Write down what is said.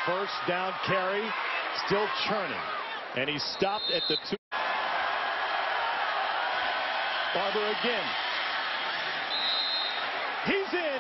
First down carry, still churning, and he stopped at the 2. Barber again. He's in.